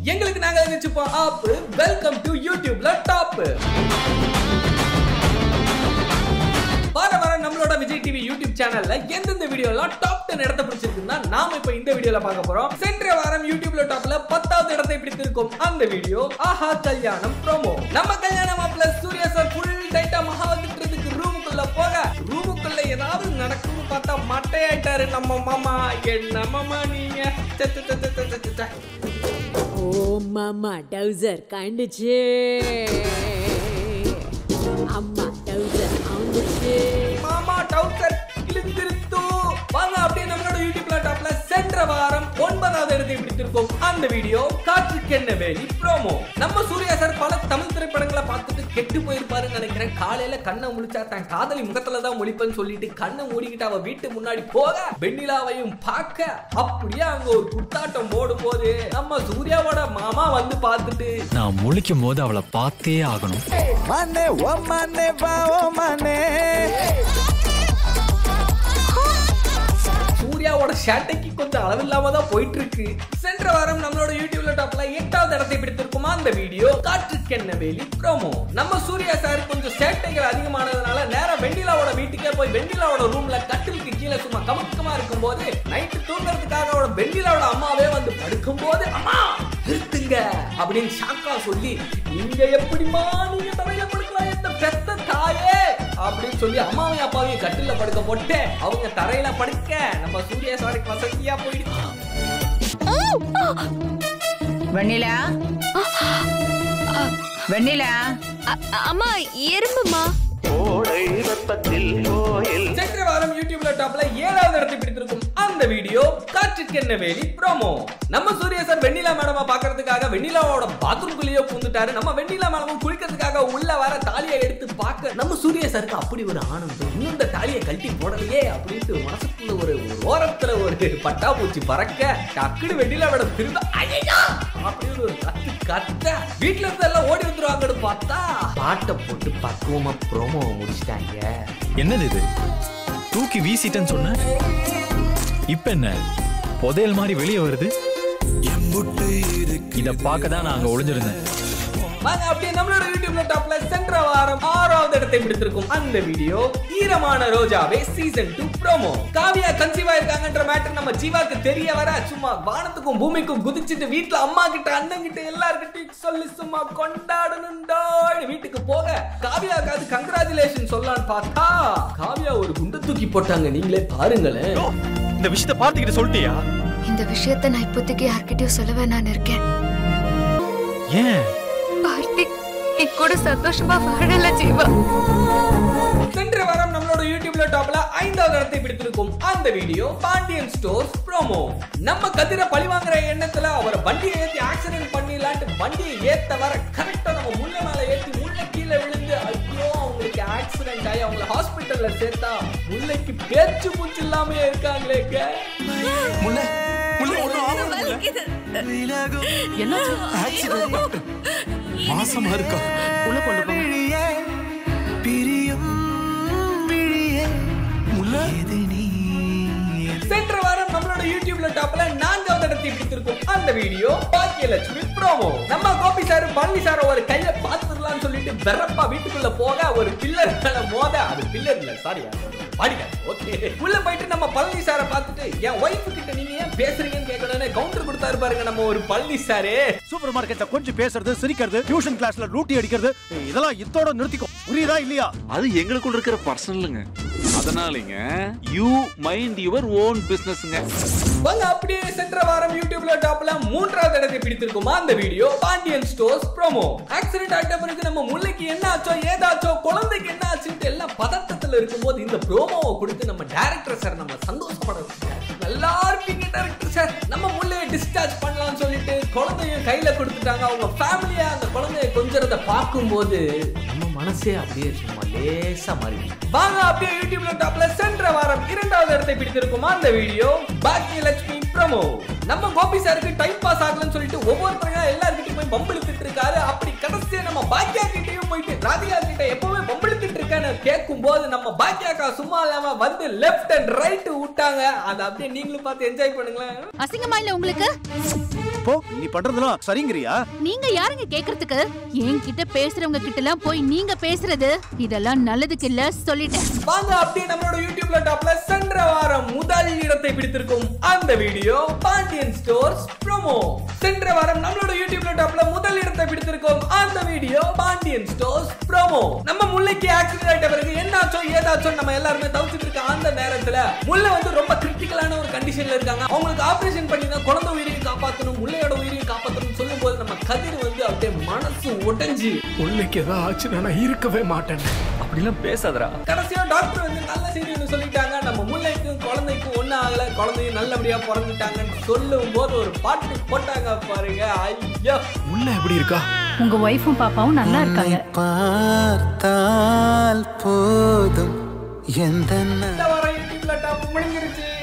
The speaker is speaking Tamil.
எங்களுக்கு நாங்க நினைச்சுப்போம் ஆப். வெல்கம் டு யூடியூப்ல டாப். வாரம் நம்மளோட விஜய் டிவி யூடியூப் சேனல்ல எந்தெந்த வீடியோலாம் டாப் 10 இடத்தை பிடிச்சிருக்குன்னா நாம இப்ப இந்த வீடியோல பார்க்க போறோம். சென்ற வாரம் யூடியூப்ல டாப்ல 10வது இடத்தை பிடித்திருக்கும் அந்த வீடியோ ஆஹா கல்யாணம் ப்ரோமோ. நம்ம கல்யாணம் மாப்ள சூர்யா சார் ஃபுல் டைட்டா மகாவதின்றதுக்கு ரூமுக்குள்ள போக, ரூமுக்குள்ள ஏதாவது நடக்கும்னு பார்த்தா மட்டையாயிட்டாரு நம்ம மாமா. என்ன மாமா நீங்க? ஓ மாமா டவுசர் கண்டுச்சு, அம்மா டவுசர் ஆண்டுச்சு, மாமா டவுசர் கிழிந்திருத்து. வாங்க அப்படியே நம்மளோட யூடியூப்ல டாப்ல சென்ற வாரம் 9வது இடத்தை பிடித்திருக்கும் அந்த வீடியோ காற்றுக்கென்ன வேலி ப்ரோமோ. நம்ம சூர்யா சார் பல தமிழ் திரைப்படங்களை பார்த்துட்டு கெட்டு போயிருப்பாருன்னு நினைக்கிறேன். காலையில கண்ணை முழிச்சா தன் காதலி முகத்துல தான் முழிப்பேன்னு சொல்லிட்டு கண்ணை மூடிக்கிட்டு அவ வீட்டு முன்னாடி போக, வெண்ணிலாவையும் பார்க்க, அப்படியே அங்க ஒரு குத்தாட்டம் போடும் போது நம்ம சூர்யாவோட மாமா வந்து பார்த்துட்டு, நான் முழிக்கும் போது அவளை பார்த்தே ஆகணும். மனே ஓ மனே வா ஓ மனே. சூர்யாவோட ஷாட்டைக்கு கொஞ்சம் அளவில்லாம தான் போயிட்டு இருக்கு. சென்ற வாரம் நம்மளோட யூடியூப்ல டாப்ல 8வது இடத்தை பிடித்திருக்குமா அந்த வீடியோ காற்றுக்கென்ன வேலி ப்ரோமோ. நம்ம சூர்யா சார் கொஞ்சம் சேட்டைகள் அதிகமானதுனால நேரா வெண்ணிலாவோட வீட்டுக்கே போய் வெண்ணிலாவோட ரூம்ல கட்டிலுக்கு கீழே சும்மா கமக்கமா இருக்கும் போது நைட்டு தூங்குறதுக்காக அவட வெண்ணிலாவோட அம்மாவே வந்து படுக்கும் போது, அம்மா நிறுத்துங்க அப்படின்னு ஷாக்கா சொல்லி, நீங்க எப்படிமா நீங்க தரையில படுக்கலாம் இந்த பெத்த தாயே அப்படின்னு சொல்லி அம்மாவையும் அப்பாவையும் கட்டில படுக்க போட்டு அவங்க தரையில படுக்க நம்ம சூர்யா சாருக்கு வசதியா போயிடுச்சு. வெண்ணிலா வெண்ணிலா அம்மா எறும்புமா. சென்ற வாரம் யூடியூப்ல டாப்ல 7வது இடத்தை பிடித்திருக்கும் அந்த வீடியோ காற்றுக்கென்ன வேலி ப்ரோமோ. நம்ம சூர்யா சார் வெண்ணிலா மேடமா பாக்குறதுக்காக வெண்ணிலாவோட பாத்ரூம்குள்ளேயே பூந்துட்டாரு. நம்ம வெண்ணிலா மேடமும் குளிக்கிறதுக்காக உள்ள வர தாலியை எடுத்து பார்க்க நம்ம சூர்யா சாருக்கு அப்படி ஒரு ஆனந்தம். இன்னும் இந்த தாலியை கழட்டி போடலையே அப்படின்ட்டு மனசுக்குள்ள ஒரு ஓரத்துல ஒரு பட்டாப்பூச்சி பறக்க, டக்குனு வெண்ணிலா மேடம் திரும்ப ஐயா அப்படின்னு ஒரு கத்த வீட்டுல இருந்து எல்லாம் ஓடி வந்துருவாங்கன்னு பார்த்தா பாட்டை போட்டு பக்குவமா ப்ரோமோ முடிச்சிட்டாங்க. என்னது இது? தூக்கி வீசிட்டேன்னு சொன்ன, இப்ப என்ன புதையல் மாதிரி வெளியே வருது? இத பார்க்க தான் நான் அங்க ஒளிஞ்சிருந்தேன். வாங்க அப்படியே நம்மளோட யூடியூப்ல டாப்ல சென்ற வாரம் 6வது இடத்தை பிடித்திருக்கும் அந்த video Eeramana Rojave season 2 promo. Kaviya conceive ஆயிருக்காங்கன்ற மேட்டர் நம்ம ஜீவாக்கு தெரிய வர சும்மா வானத்துக்கும் பூமிக்கும் குதிச்சிட்டு வீட்டுல அம்மா கிட்ட அண்ணன் கிட்ட எல்லார்கிட்டையும் சொல்லி சும்மா கொண்டாடணும்டா வீட்டுக்கு போக, காவியாக்காவது கங்க்ராச்சுலேஷன் சொல்லலான்னு பார்த்தா காவியா ஒரு குண்டை தூக்கி போட்டாங்க. நீங்களே பாருங்களேன். இந்த விஷயத்தை பார்த்துக்கிட்டு சொல்லிட்டியா? இந்த விஷயத்தை நான் இப்போதைக்கு யார்கிட்டயும் சொல்ல வேணான்னு இருக்கேன். ஏன்? கார்த்திக் என் கூட சந்தோஷமா வாழல ஜீவா. சென்ற வாரம் நம்மளோட யூடியூப்ல டாப்ல 5வது இடத்தை பிடித்திருக்கும் அந்த வீடியோ பாண்டியன் ஸ்டோர்ஸ் ப்ரோமோ. நம்ம கதிர பழி வாங்குற எண்ணத்துல அவரை வண்டியை ஏத்தி ஆக்சிடென்ட் பண்ணிடலான்ட்டு வண்டியை ஏத்த வர கரெக்டா நம்ம முள்ள மேல ஏத்தி முள்ள கீழே விழுந்து ஐயோ அவங்களுக்கு ஆக்சிடென்ட் ஆகி அவங்கள ஹாஸ்பிட்டல்ல சேர்த்தா முல்லைக்கு பேச்சு மூச்சு இல்லாம இருக்காங்களேங்க. மாசமா இருக்கா? உள்ள கொண்டு போங்க. சென்ற வாரம் நம்மளோட யூடியூப்ல டாப்ல 4வது இடத்தை பிடித்திருக்கும் அந்த வீடியோ பாக்கியலட்சுமி ப்ரோமோ. நம்ம கோபி சார் பழனி சார் ஒரு கையில பாத்துடலாம்னு சொல்லிட்டு பெரப்பா வீட்டுக்குள்ள போக ஒரு பில்லர் மேல மோத, அது பில்லர் இல்ல சாரி ஓகே, உள்ள போயிட்டு நம்ம பழனி சாரை பார்த்துட்டு என் ஒய்ஃப் கிட்ட நீங்க ஏன் பேசுறீங்கன்னு கேட்கணும்னு கவுண்டர் கொடுத்தாரு பாருங்க நம்ம ஒரு பழனி சாரே. சூப்பர் மார்க்கெட்ல கொஞ்சம் பேசுறது, சிரிக்கிறது, டியூஷன் கிளாஸ்ல லூட்டி அடிக்கிறது, இதெல்லாம் இதோட நிறுத்திக்கோ. புரியுதா இல்லையா? அது எங்களுக்குள்ள இருக்கிற பர்சனலுங்க. அதனாலங்க யூ மைண்ட் யுவர் ஓன் பிசினஸ்ங்க. வாங்க அப்படியே சென்ற வாரம் யூடியூப்ல டாப்ல 3வது இடத்தை பிடித்திருக்குமா அந்த video Pandian stores promo. Accident ஆயிட்ட பிறகு நம்ம முல்லைக்கு என்ன ஆச்சோ ஏதாச்சோ குழந்தைக்கு என்ன ஆச்சுன்னு எல்லாம் பதட்டத்துல இருக்கும்போது இந்த ப்ரோமோவை கொடுத்து நம்ம டைரக்டர் சார் நம்ம சந்தோஷப்பட வச்சார். நல்லா இருக்கீங்க டைரக்டர் சார், நம்ம முல்லையை டிஸ்சார்ஜ் பண்ணலாம்னு சொல்லிட்டு குழந்தைய கையில கொடுத்துட்டாங்க. அவங்க ஃபேமிலியா அந்த குழந்தைய கொஞ்சறத பார்க்கும்போது நம்ம மனசே அப்படியே சும்மா லேசா மாறி. வாங்க அப்படியே யூடியூப்ல டாப்ல சென்ற வாரம் 2வது இடத்தை பிடித்திருக்குமா அந்த வீடியோ பாக்கியலட்சுமி ப்ரோமோ. நம்ம கோபி சாருக்கு டைம் பாஸ் ஆகலன்னு சொல்லிட்டு ஒவ்வொருத்தரையா எல்லார்கிட்டயும் போய் பம்பிழுத்துட்டு இருக்காரு. அப்படி கடைசியா நம்ம பாக்கியா கிட்டயும் போயிட்டு ராதிகா கிட்ட எப்பவுமே பம்பிழுத்துட்டு இருக்கான்னு கேட்கும் போது நம்ம பாக்கியாக்கா சும்மா இல்லாம வந்து லெஃப்ட் அண்ட் ரைட் விட்டாங்க. அதை அப்படியே நீங்களும் பார்த்து என்ஜாய் பண்ணுங்களேன். அசிங்கமா இல்ல உங்களுக்கு? இப்போ நீ பண்றதெல்லாம் சரிங்கறியா? நீங்க யாருங்க கேக்குறதுக்கு? என்கிட்ட பேசுறவங்க கிட்ட எல்லாம் போய் நீங்க பேசுறது இதெல்லாம் நல்லதுக்கு இல்ல சொல்லிட்டேன். வாங்க அப்படியே நம்மளோட யூடியூப்ல டாப்ல சென்ற வாரம் முதல் இடத்தை பிடித்திருக்கும் அந்த வீடியோ பாண்டியன் ஸ்டோர்ஸ் ப்ரோமோ. சென்ற வாரம் நம்மளோட யூடியூப்ல டாப்ல முதல் இடத்தை பிடித்திருக்கும் அந்த வீடியோ பாண்டியன் ஸ்டோர்ஸ் ப்ரோமோ. நம்ம முல்லைக்கு ஆக்சிடென்ட் ஆயிட்ட பிறகு என்னாச்சோ ஏதாச்சோ நம்ம எல்லாருமே தவிச்சிட்டு இருக்க அந்த நேரத்துல முல்லை வந்து ரொம்ப கிரிட்டிக்கலான ஒரு கண்டிஷன்ல இருக்காங்க. அவங்களுக்கு ஆபரேஷன் பண்ணி தான் குழந்தை உயிரையும் காப்பாற்றணும், முல்லையோட உயிரையும் காப்பாற்றணும் சொல்லும் போது நம்ம கதிர் வந்து அப்படியே மனசு உடைஞ்சு முல்லைக்கு ஏதாவது ஆச்சு நான் இருக்கவே மாட்டேன் அப்படிலாம் பேசாதடா. கடைசியா டாக்டர் வந்து நல்ல செய்தி ஒன்று சொல்லிட்டாங்க. நம்ம முல்லைக்கும் குழந்தைக்கும் ஒன்னும் ஆகல, குழந்தையும் நல்லபடியா பிறந்துட்டாங்கன்னு சொல்லும் போது ஒரு பாட்டு போட்டாங்க பாருங்க. ஐயோ முல்லை எப்படி இருக்கா? உங்க ஒய்ஃபும் பாப்பாவும் நல்லா இருக்காங்க. பார்த்தால் போதும் எந்த இந்த வாரம் யூடியூப்ல டாப் முடிஞ்சிருச்சு.